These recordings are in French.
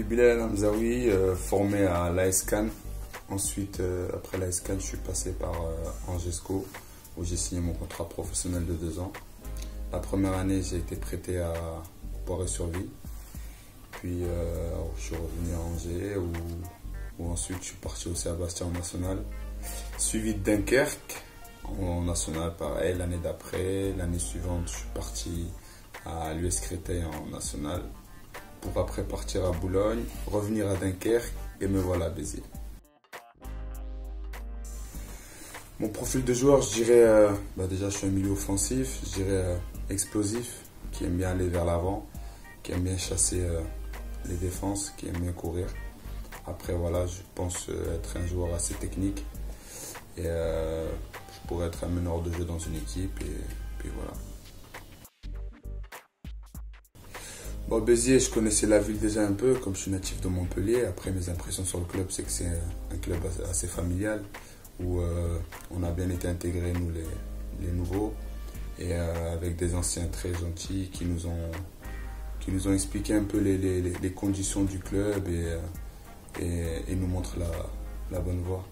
suis Bilal Hamzaoui, formé à l'AS Cannes. Ensuite, après l'AS Cannes, je suis passé par Angesco, où j'ai signé mon contrat professionnel de 2 ans. La première année, j'ai été prêté à Poiré-sur-Vie. Puis, je suis revenu à Angers, où ensuite je suis parti aussi à Bastia en national. Suivi de Dunkerque, en national pareil. L'année d'après, l'année suivante, je suis parti à l'US Créteil en national. Pour après partir à Boulogne, revenir à Dunkerque et me voilà à Béziers. Mon profil de joueur, je dirais, déjà je suis un milieu offensif, je dirais explosif, qui aime bien aller vers l'avant, qui aime bien chasser les défenses, qui aime bien courir. Après voilà, je pense être un joueur assez technique et je pourrais être un meneur de jeu dans une équipe et puis voilà. Bon, Béziers, je connaissais la ville déjà un peu, comme je suis natif de Montpellier. Après, mes impressions sur le club, c'est que c'est un club assez familial, où on a bien été intégrés, nous les nouveaux, et avec des anciens très gentils qui nous ont expliqué un peu les conditions du club et nous montrent la bonne voie.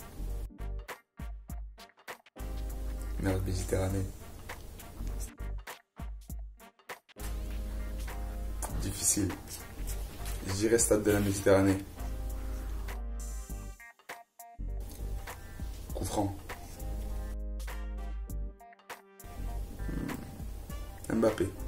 Mer Méditerranée. Difficile. Je dirais Stade de la Méditerranée. Coup franc. Mbappé.